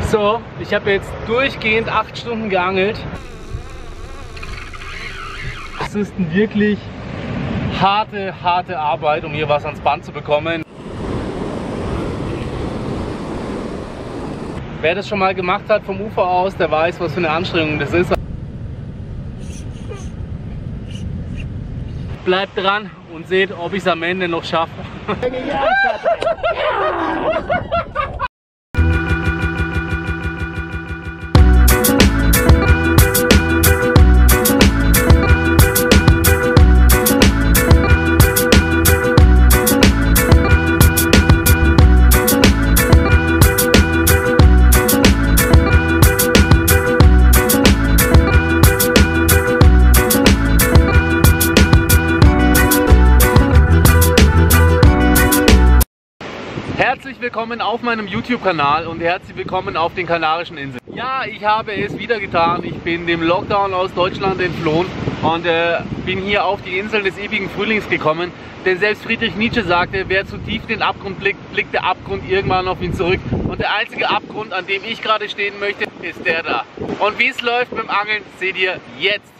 So, ich habe jetzt durchgehend 8 Stunden geangelt. Es ist wirklich harte Arbeit, um hier was ans Band zu bekommen. Wer das schon mal gemacht hat vom Ufer aus, der weiß, was für eine Anstrengung das ist. Bleibt dran und seht, ob ich es am Ende noch schaffe. Herzlich willkommen auf meinem YouTube-Kanal und herzlich willkommen auf den Kanarischen Inseln. Ja, ich habe es wieder getan. Ich bin dem Lockdown aus Deutschland entflohen und bin hier auf die Inseln des ewigen Frühlings gekommen. Denn selbst Friedrich Nietzsche sagte, wer zu tief den Abgrund blickt, blickt der Abgrund irgendwann auf ihn zurück. Und der einzige Abgrund, an dem ich gerade stehen möchte, ist der da. Und wie es läuft mit dem Angeln, seht ihr jetzt.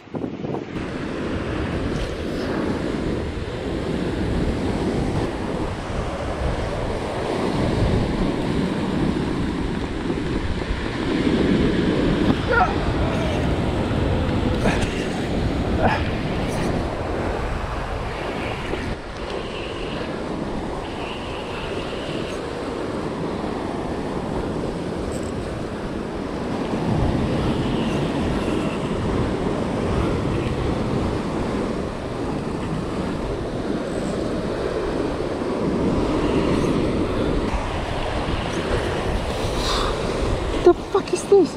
What the fuck is this?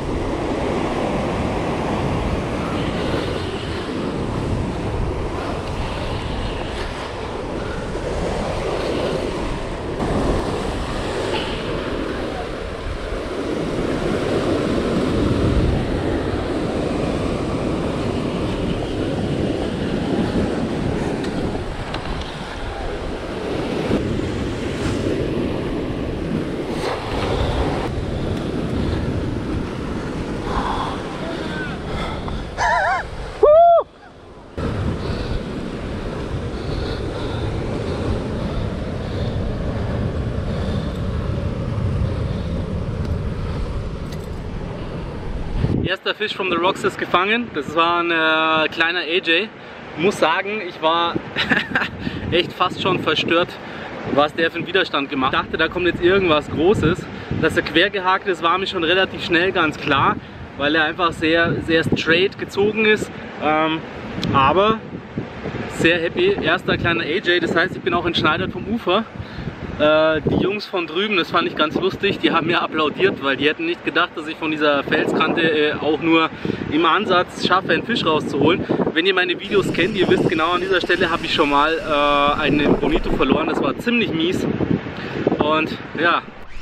Erster Fisch from the Rocks ist gefangen. Das war ein kleiner AJ. Ich muss sagen, ich war echt fast schon verstört, was der für einen Widerstand gemacht hat. Ich dachte, da kommt jetzt irgendwas Großes. Dass er quer gehakt ist, war mir schon relativ schnell ganz klar, weil er einfach sehr straight gezogen ist. Aber sehr happy. Erster kleiner AJ, das heißt, ich bin auch entschneidert vom Ufer. Die Jungs von drüben, das fand ich ganz lustig, die haben mir applaudiert, weil die hätten nicht gedacht, dass ich von dieser Felskante auch nur im Ansatz schaffe, einen Fisch rauszuholen. Wenn ihr meine Videos kennt, ihr wisst genau, an dieser Stelle habe ich schon mal einen Bonito verloren, das war ziemlich mies. Und ja.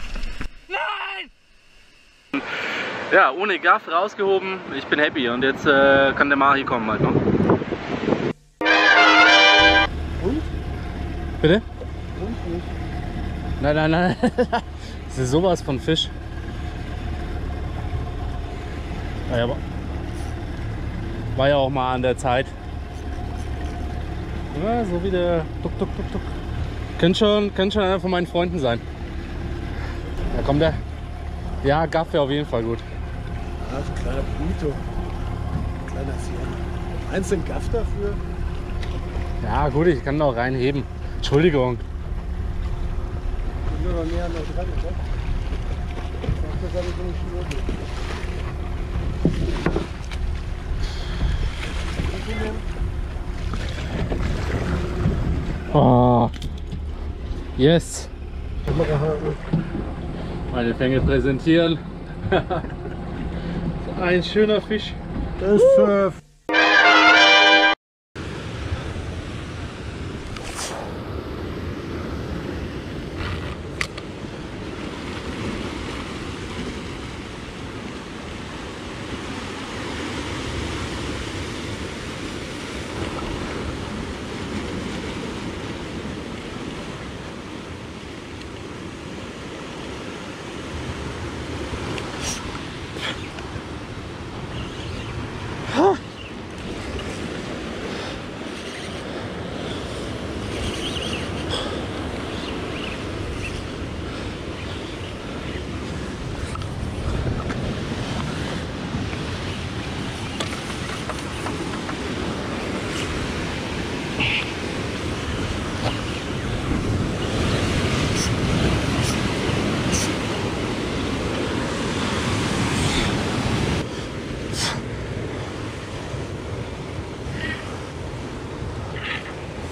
Nein! Ja, ohne Gaff rausgehoben, ich bin happy und jetzt kann der Mari kommen halt noch. Und? Bitte? Und nicht. Nein. Das ist sowas von Fisch. War ja auch mal an der Zeit. Ja, so wie der Duck. Könnte schon einer von meinen Freunden sein. Da kommt der. Ja, Gaff wäre auf jeden Fall gut. Ja, so ein kleiner Bonito. Kleiner Sien. Einzeln Gaff dafür? Ja gut, ich kann auch reinheben. Entschuldigung. Noch näher noch dran, oder? Das habe ich nicht schon. Oh. Yes. Meine Fänge präsentieren. Ein schöner Fisch. Das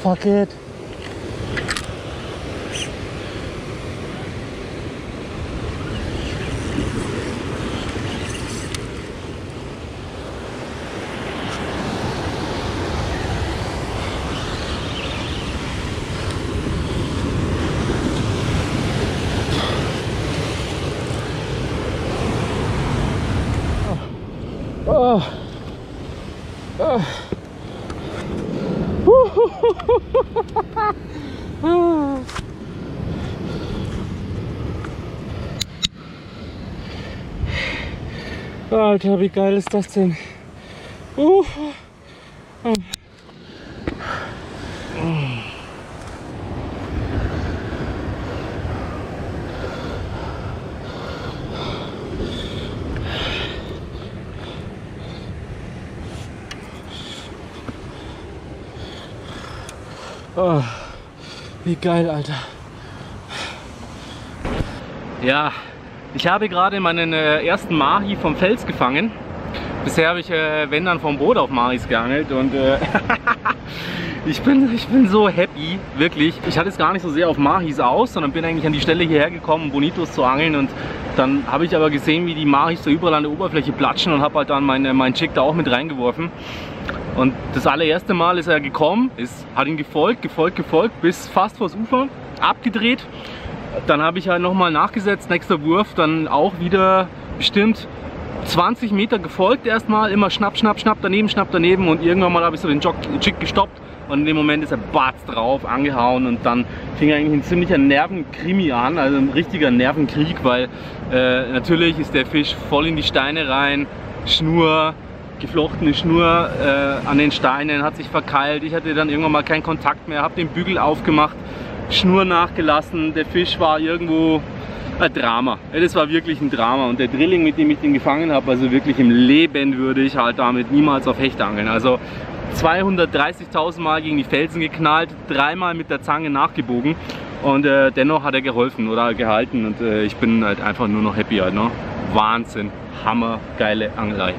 fuck it. Oh. Oh. Alter, wie geil ist das denn? Oh. Oh, wie geil, Alter. Ja, ich habe gerade meinen ersten Mahi vom Fels gefangen. Bisher habe ich, wenn dann vom Boot auf Mahis geangelt und ich bin so happy, wirklich. Ich hatte es gar nicht so sehr auf Mahis aus, sondern bin eigentlich an die Stelle hierher gekommen, um Bonitos zu angeln, und dann habe ich aber gesehen, wie die Mahis so überall an der Oberfläche platschen und habe halt dann meinen Jig da auch mit reingeworfen. Und das allererste Mal ist er gekommen, hat ihn gefolgt, bis fast vors Ufer, abgedreht. Dann habe ich halt nochmal nachgesetzt, nächster Wurf, dann auch wieder bestimmt 20 Meter gefolgt erstmal, immer schnapp daneben, und irgendwann mal habe ich so den Jig gestoppt und in dem Moment ist er batz drauf, angehauen, und dann fing eigentlich ein ziemlicher Nervenkrimi an, also ein richtiger Nervenkrieg, weil natürlich ist der Fisch voll in die Steine rein, Schnur, geflochtene Schnur an den Steinen, hat sich verkeilt. Ich hatte dann irgendwann mal keinen Kontakt mehr, habe den Bügel aufgemacht, Schnur nachgelassen, der Fisch war irgendwo ein Drama. Das war wirklich ein Drama, und der Drilling, mit dem ich den gefangen habe, also wirklich im Leben würde ich halt damit niemals auf Hecht angeln. Also 230.000 Mal gegen die Felsen geknallt, 3-mal mit der Zange nachgebogen, und dennoch hat er geholfen oder gehalten, und ich bin halt einfach nur noch happy halt, ne? Wahnsinn, hammergeile Angelei.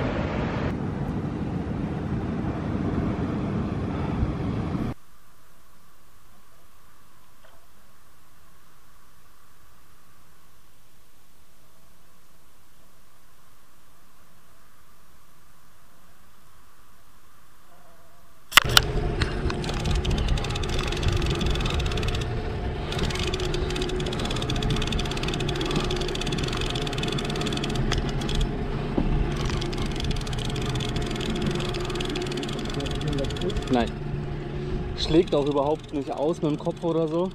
Nein, schlägt auch überhaupt nicht aus mit dem Kopf oder so.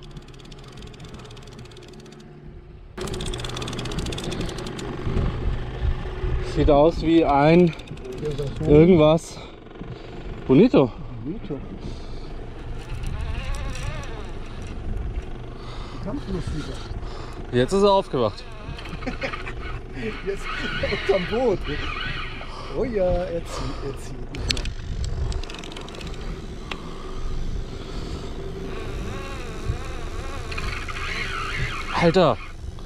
Sieht aus wie ein irgendwas. Bonito. Jetzt ist er aufgewacht. Jetzt ist er unterm Boot. Oh ja, er zieht nicht mehr. Alter!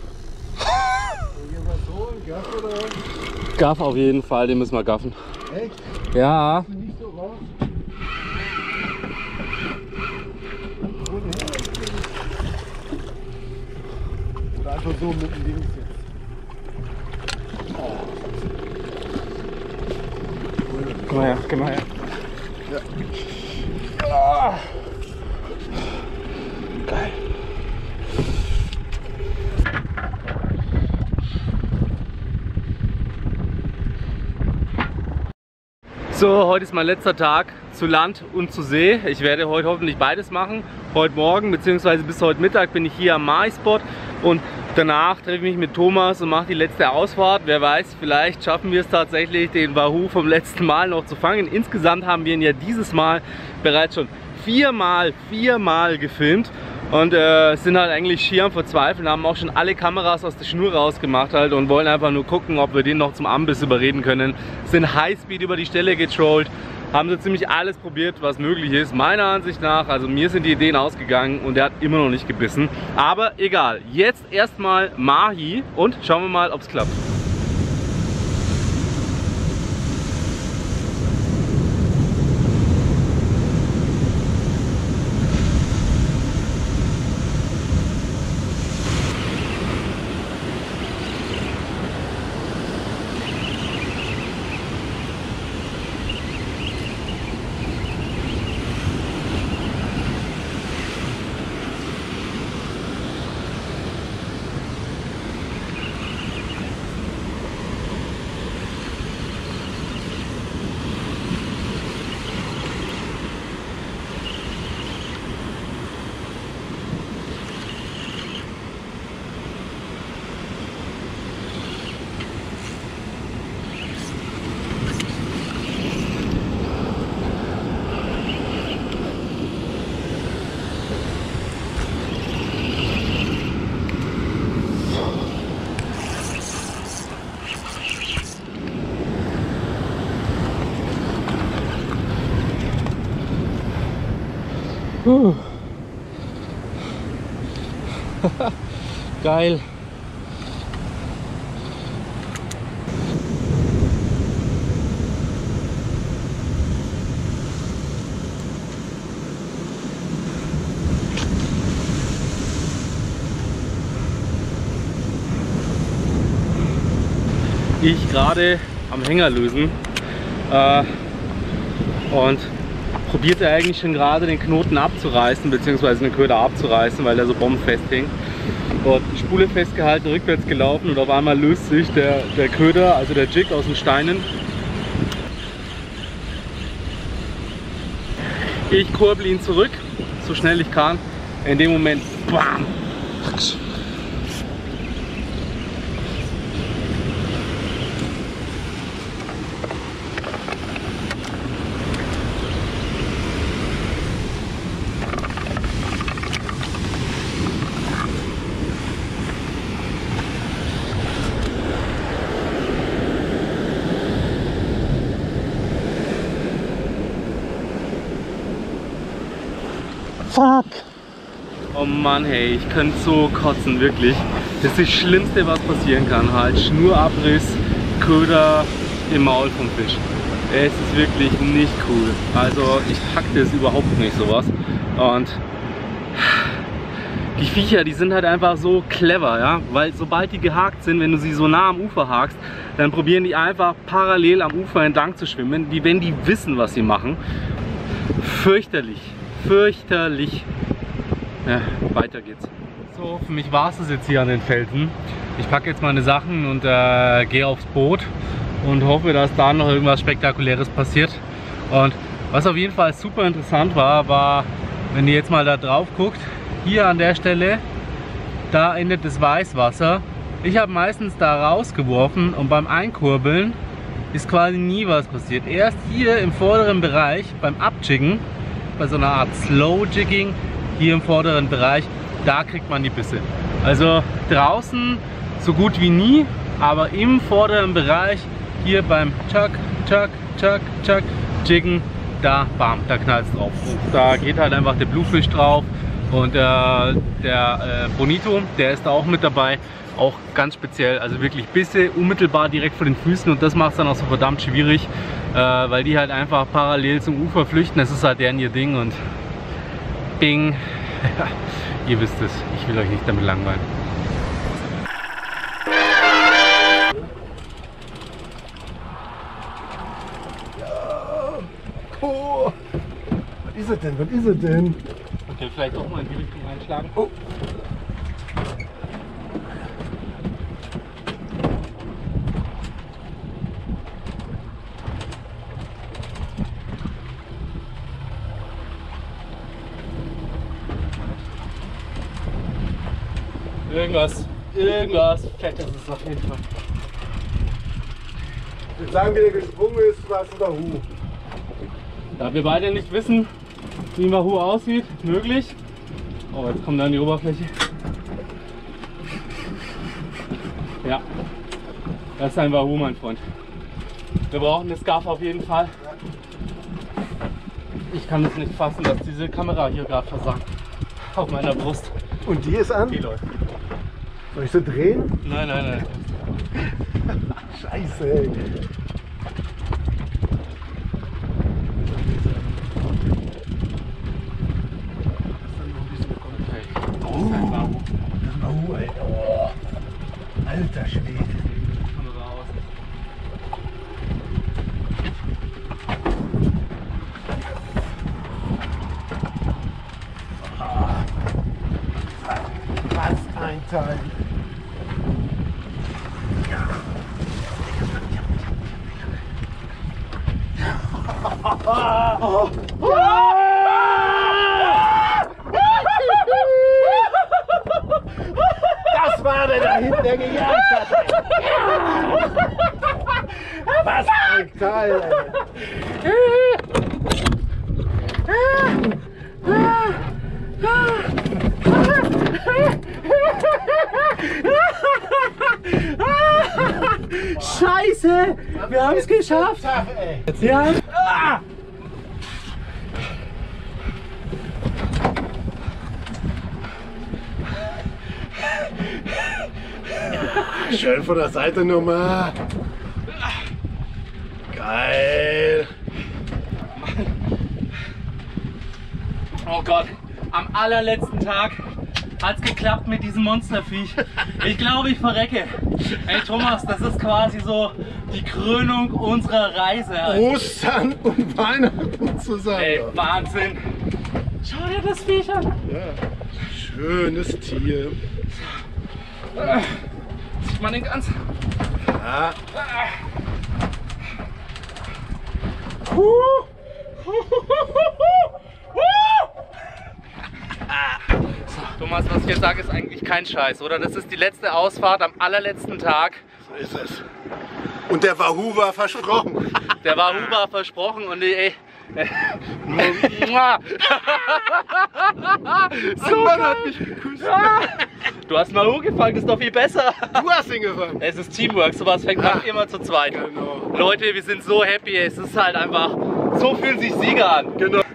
Gaff auf jeden Fall, den müssen wir gaffen. Echt? Ja. Nicht so raus. Oder einfach so mit dem Ding jetzt. Oh. Komm mal her. Ja. Oh. Geil. So, heute ist mein letzter Tag zu Land und zu See. Ich werde heute hoffentlich beides machen. Heute Morgen bzw. bis heute Mittag bin ich hier am Mahi-Spot, und danach treffe ich mich mit Thomas und mache die letzte Ausfahrt. Wer weiß, vielleicht schaffen wir es tatsächlich, den Wahoo vom letzten Mal noch zu fangen. Insgesamt haben wir ihn ja dieses Mal bereits schon viermal gefilmt. Und sind halt eigentlich schier am Verzweifeln, haben auch schon alle Kameras aus der Schnur rausgemacht halt und wollen einfach nur gucken, ob wir den noch zum Ambiss überreden können. Sind Highspeed über die Stelle getrollt, haben so ziemlich alles probiert, was möglich ist. Meiner Ansicht nach, also mir sind die Ideen ausgegangen, und er hat immer noch nicht gebissen. Aber egal, jetzt erstmal Mahi und schauen wir mal, ob es klappt. Geil. Ich gerade am Hänger lösen und probierte eigentlich schon gerade den Knoten abzureißen, beziehungsweise den Köder abzureißen, weil der so bombenfest hing. Und die Spule festgehalten, rückwärts gelaufen und auf einmal löst sich der Köder, also der Jig, aus den Steinen. Ich kurbel ihn zurück, so schnell ich kann. In dem Moment, bam! Fuck! Oh Mann, hey, ich könnte so kotzen, wirklich. Das ist das Schlimmste, was passieren kann. Halt Schnurabriss, Köder im Maul vom Fisch. Es ist wirklich nicht cool. Also ich pack das überhaupt nicht, sowas. Und die Viecher, die sind halt einfach so clever, ja. Weil sobald die gehakt sind, wenn du sie so nah am Ufer hakst, dann probieren die einfach parallel am Ufer entlang zu schwimmen, wie wenn die wissen, was sie machen. Fürchterlich. Fürchterlich. Ja, weiter geht's. So, für mich war es das jetzt hier an den Felsen. Ich packe jetzt meine Sachen und gehe aufs Boot und hoffe, dass da noch irgendwas Spektakuläres passiert. Und was auf jeden Fall super interessant war, wenn ihr jetzt mal da drauf guckt, hier an der Stelle, da endet das Weißwasser. Ich habe meistens da rausgeworfen und beim Einkurbeln ist quasi nie was passiert. Erst hier im vorderen Bereich beim Abjiggen, bei so einer Art Slow Jigging, hier im vorderen Bereich, da kriegt man die Bisse. Also draußen so gut wie nie, aber im vorderen Bereich, hier beim Chuck, Chuck, Chuck, Chuck, Jiggen, da, bam, da knallt es drauf. Und da geht halt einfach der Bluefish drauf und der Bonito, der ist da auch mit dabei. Auch ganz speziell, also wirklich Bisse unmittelbar direkt vor den Füßen, und das macht es dann auch so verdammt schwierig, weil die halt einfach parallel zum Ufer flüchten. Das ist halt deren ihr Ding und bing, ihr wisst es, ich will euch nicht damit langweilen. Ja. Oh. Was ist es denn? Was ist es denn? Okay, vielleicht auch mal in die Richtung einschlagen. Oh. Irgendwas Fettes ist auf jeden Fall. Ich würde sagen, wie der gesprungen ist, war es ein Wahoo. Da wir beide nicht wissen, wie ein Wahoo aussieht, möglich. Oh, jetzt kommt er an die Oberfläche. Ja, das ist ein Wahoo, mein Freund. Wir brauchen das Scarf auf jeden Fall. Ich kann es nicht fassen, dass diese Kamera hier gerade versagt. Auf meiner Brust. Und die ist an? Die läuft. Soll ich so drehen? Nein, nein, nein. Scheiße, ey. Oh, das ist ein Wahoo. Das ist ein Wahoo, ey. Oh. Alter Schwede. Was ein Teil. Das war der da hinten, der gejagt hat. Was ein Teil, ey. Scheiße! Wir haben es geschafft! Wir haben... Schön von der Seite nochmal. Geil. Oh Gott, am allerletzten Tag hat es geklappt mit diesem Monsterviech. Ich glaube, ich verrecke. Ey Thomas, das ist quasi so die Krönung unserer Reise. Ostern und Weihnachten zusammen. Ey, Wahnsinn. Schau dir das Viech an. Ja, schönes Tier. Sieht man den ganz? Ja. Thomas, was ich jetzt sage, ist eigentlich kein Scheiß, oder? Das ist die letzte Ausfahrt am allerletzten Tag. So ist es. Und der Wahoo war versprochen. Der Wahoo war versprochen und ey. So Mann hat mich geküsst. Du hast Wahoo gefangen, das ist doch viel besser. Du hast ihn gefangen. Es ist Teamwork, sowas fängt man immer zu zweit. Genau. Leute, wir sind so happy, es ist halt einfach, so fühlen sich Sieger an. Genau.